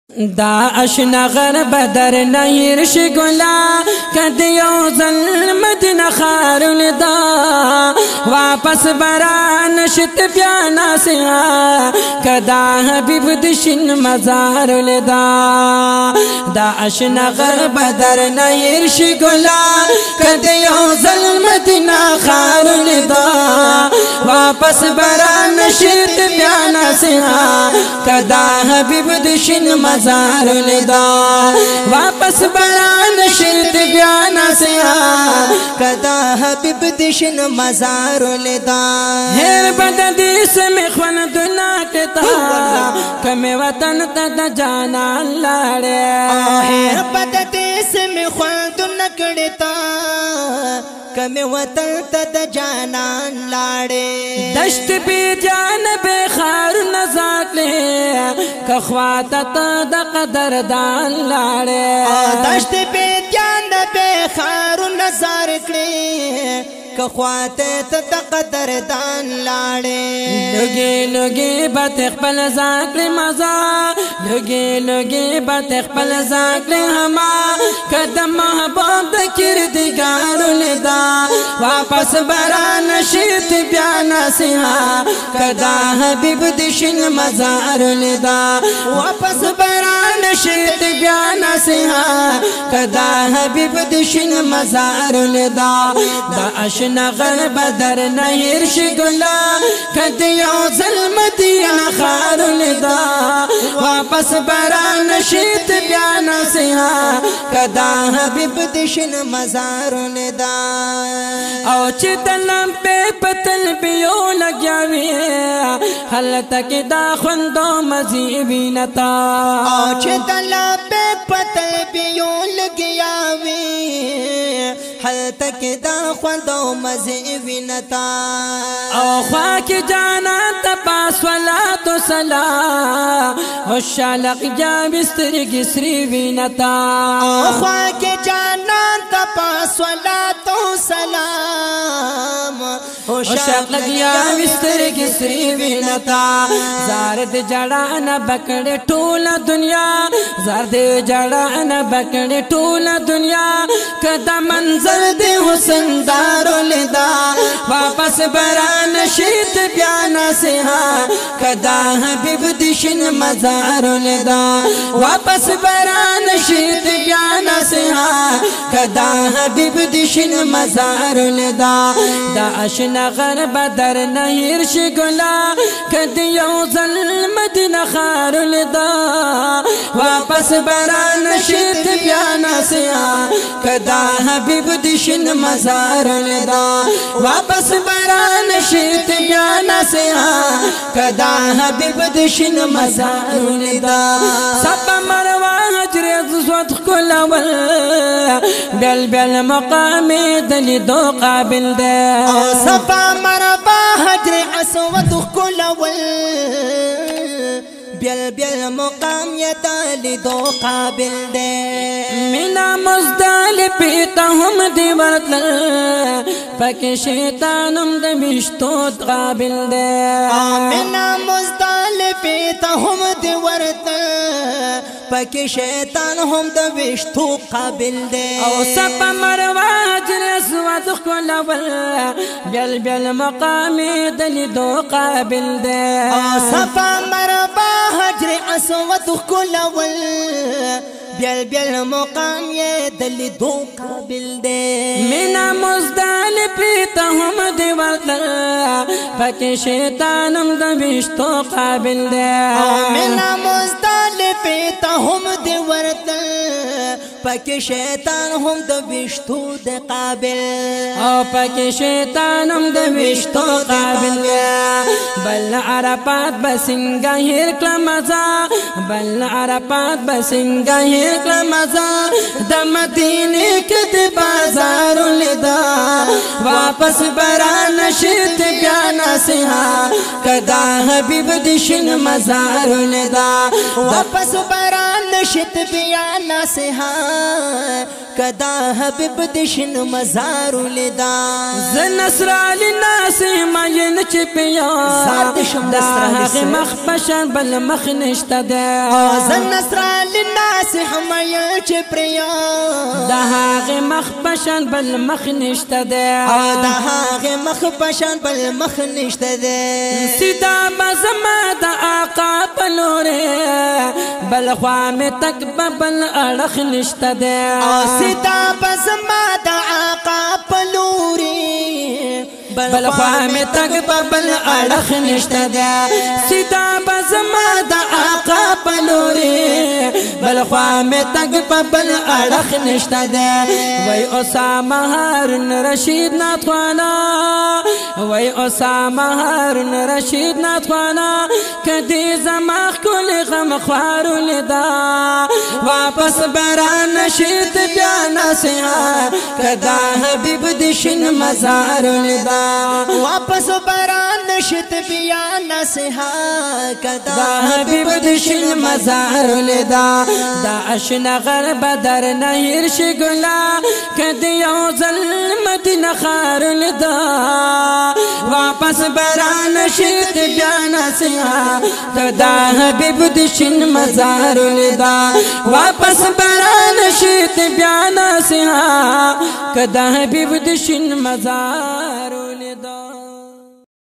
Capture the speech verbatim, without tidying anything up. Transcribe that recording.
دا اشنا غر بدر نهیر شگلا کد یو ظل مدینہ خار لدا واپس بران شت بیانا سیا کدا حبیب دشن مزار لدا دا اشنا غر بدر نهیر شگلا کد یو ظل مدینہ خار لدا واپس بران شت بیانا سیا کدا حبیب دشن مزار مزار لدا واپس بران شرط بیانا سیا کدا حبیب دشن مزار لدا ہیر بد دیس میں خلدنا کتا کم وطن تد جانا لڑے ہیر بد دیس میں خلدنا کتا کم وطن تد جانا لاڑے دشت بی جان بے خار نزاک لے کخواتت دا قدر دان لاڑے دشت بی جان بے خار نزاک لے کخواتت دا قدر دان لاڑے لگی لگی بات اقبل زاکل مزا لگی لگی بات اقبل زاکل ہما قدم محبوب دا کردگار لدا واپس بران شیط بیانا سیا کدا حبیب دشن مزار لدا واپس بران شیط بیانا سیا کدا حبیب دشن مزار لدا دا اشنا غر بدر نهیر شگلا کد یو ظلم دینا خار لدا واپس بران شیط بیانا سیا کدا حبیب دشن مزار لدا او چی دلم پہ پتل بیو لگیاوی حل تک دا خندو مزیبی نتا او چی دلم پہ پتل بیو لگیاوی حل تک دا خندو مزیبی نتا او خواک جانا تپا صلاة و سلام ہوشالق یا بستر گسری بینتا او خواک جانا تپا صلاة و سلام ہوشالق یا بستر گسری بینتا زارد جڑانا بکڑ ٹول دنیا زارد جڑانا بکڑ ٹول دنیا کدا منظر دے حسن دارو لدا واپس بران شیط بیانا سیا کدا حبیب دشن مزار لدا واپس بران شیط بیانا سیا کدا حبیب دشن مزار لدا دا اشنا غر بدر نهیر شگلا کد یو ظل مدینہ خار لدا واپس بران شیط بیانا سیا کدا حبیب دشن مزار لدا واپس بران شیط بیانا سیا کدا حبیب دشن مزار لدا سب مروا حجر زوت کلاول بیل بیل مقامی دلی دو قابل دے سب مروا حجر اسود کلاول بیل بیل مقام یا دلی دو قابل دے مینا مزدال پیتا ہم دی ورطل پک شیطانم دمشتوت قابل دے مینا مزدال پیتا ہم دی ورطل پک شیطان ہم دمشتو قابل دے او سب مرواج رسوت کلاول بیل بیل مقامی دلی دو قابل دے او سب مرواج حجر اسود کلاول بیل بیل مقام یہ دلی دو قابل دے مینا مزدال پیتا ہم دی ورطل پک شیطانم دمشتو قابل دے مینا مزدال پیتا ہم دی ورطل پک شیطان ہم دمشتو دے قابل او پک شیطانم دمشتو قابل دے بل عرفات بسنگا ہیر کلمزا بل عرفات بسنگا ہیر کلمزا دا مدینے کد بازار لدا واپس بران شیط بیانا سیا کدا حبیب دشن مزار لدا واپس بران شیط بیانا سیا کدا حبیب دشن مزار لدا زنسرالی ناسی مین چپیا دا حق مخبشن بل مخنشت دے زنسرالی نصیح مې چې پریا د هغه مخ پشان بل مخ نشته ده او د هغه مخ پشان بل مخ نشته ده سیدا بزما د آقا پلوره بل خوا می تک بل اړخ نشته ده او سیدا بزما د آقا پلوره بل خوا می تک بل اړخ نشته ده سیدا بزما د آقا پلوره بل خوا می تک بل اړخ نشته ده وای اسامه هارون رشید ناتوانا وای اسامه هارون رشید ناتوانا کدی زما کل غم خوارو لدا واپس بران نشید بیا نصیحت کدا حبیب دشن مزار لدا واپس بران نشید بیا نصیحت کدا حبیب دشن مزار لدا دا اشنا غر بدر نهیر شګلا کدی یو ظلم مدینه خار لدا واپس بران نشید بیا نصیحت کدا حبیب دشن مزار لدا واپس بران نشید بیا نصیحت کدا حبیب دشن مزار لدا